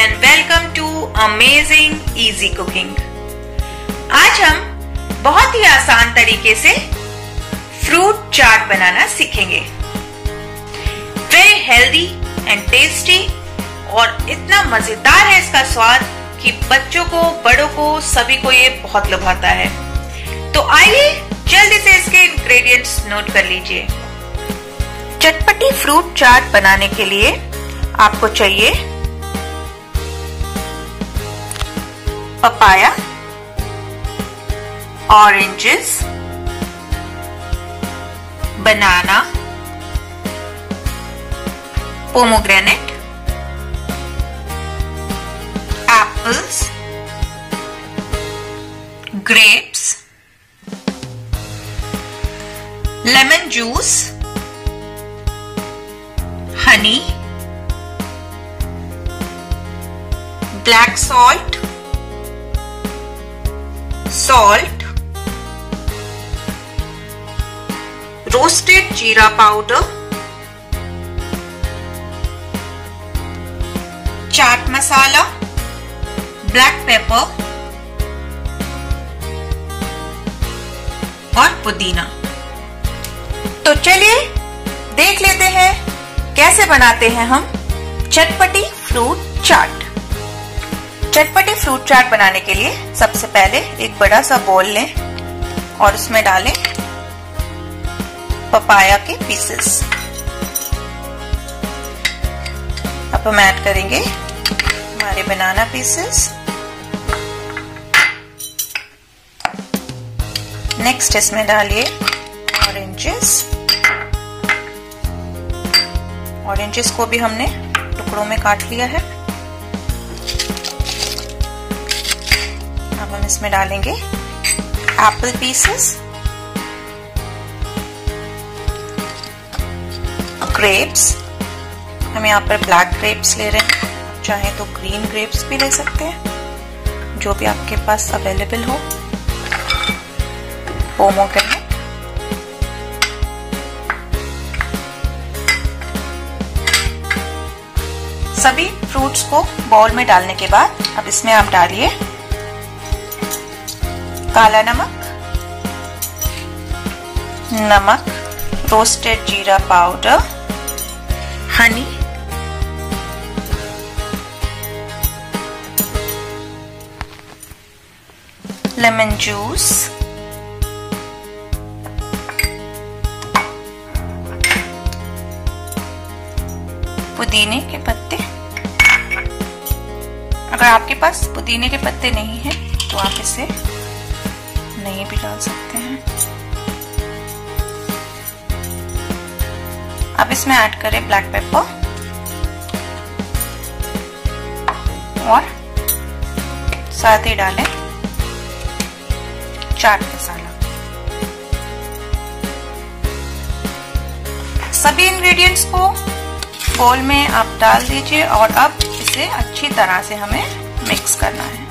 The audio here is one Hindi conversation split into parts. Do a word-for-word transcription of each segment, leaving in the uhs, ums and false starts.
And welcome to amazing easy cooking. आज हम बहुत ही आसान तरीके से फ्रूट चाट बनाना सीखेंगे। वेरी हेल्दी एंड टेस्टी और इतना मजेदार है इसका स्वाद कि बच्चों को, बड़ों को, सभी को ये बहुत लुभाता है। तो आइए जल्दी से इसके इंग्रेडिएंट्स नोट कर लीजिए। चटपटी फ्रूट चाट बनाने के लिए आपको चाहिए papaya, oranges, banana, pomegranate, apples, grapes, lemon juice, honey, black salt, salt, roasted jeera powder, chaat masala, black pepper और पुदीना। तो चलिए देख लेते हैं कैसे बनाते हैं हम चटपटी फ्रूट चाट। चटपटी फ्रूट चाट बनाने के लिए सबसे पहले एक बड़ा सा बाउल लें और उसमें डालें पपाया के पीसेस। अब हम ऐड करेंगे हमारे बनाना पीसेस। नेक्स्ट इसमें डालिए ऑरेंजेस। ऑरेंजेस को भी हमने टुकड़ों में काट लिया है। अब हम इसमें डालेंगे एप्पल पीसेस, ग्रेप्स। हम यहाँ पर ब्लैक ग्रेप्स ले रहे हैं, चाहे तो ग्रीन ग्रेप्स भी ले सकते हैं, जो भी आपके पास अवेलेबल हो। पोमोग्रेनेट, सभी फ्रूट्स को बाउल में डालने के बाद अब इसमें आप डालिए काला नमक, नमक, रोस्टेड जीरा पाउडर, हनी, लेमन जूस, पुदीने के पत्ते। अगर आपके पास पुदीने के पत्ते नहीं हैं तो आप इसे नहीं भी डाल सकते हैं। अब इसमें ऐड करें ब्लैक पेपर और साथ ही डालें चाट मसाला। सभी इंग्रेडिएंट्स को बाउल में आप डाल दीजिए और अब इसे अच्छी तरह से हमें मिक्स करना है।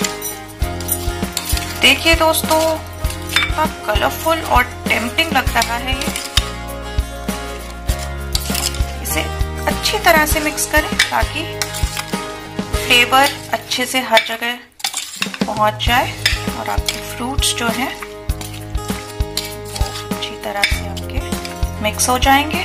देखिए दोस्तों, कितना कलरफुल और टेम्पटिंग लग रहा है ये। इसे अच्छी तरह से मिक्स करें ताकि फ्लेवर अच्छे से हर जगह पहुंच जाए और आपके फ्रूट्स जो हैं वो अच्छी तरह से आपके मिक्स हो जाएंगे।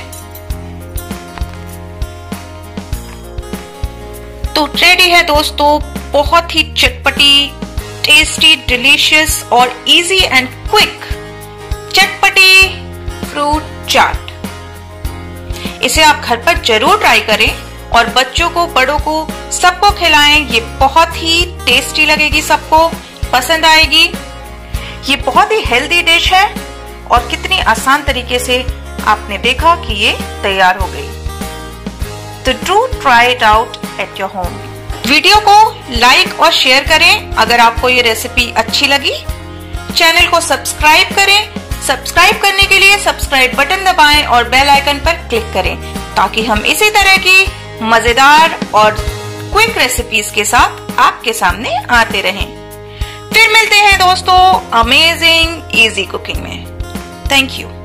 तो रेडी है दोस्तों बहुत ही चटपटी, टेस्टी, डिलीशियस और इजी एंड क्विक चटपटी फ्रूट चाट। इसे आप घर पर जरूर ट्राई करें और बच्चों को, बड़ों को, सबको खिलाएं। ये बहुत ही टेस्टी लगेगी, सबको पसंद आएगी। ये बहुत ही हेल्दी डिश है और कितनी आसान तरीके से आपने देखा कि ये तैयार हो गई। तो do try it out at your home. Video को लाइक और शेयर करें अगर आपको ये रेसिपी अच्छी लगी। चैनल को सब्सक्राइब करें। सब्सक्राइब करने के लिए सब्सक्राइब बटन दबाएं और बेल आइकन पर क्लिक करें ताकि हम इसी तरह की मजेदार और क्विक रेसिपीज के साथ आपके सामने आते रहें। फिर मिलते हैं दोस्तों अमेजिंग इजी कुकिंग में। Thank you.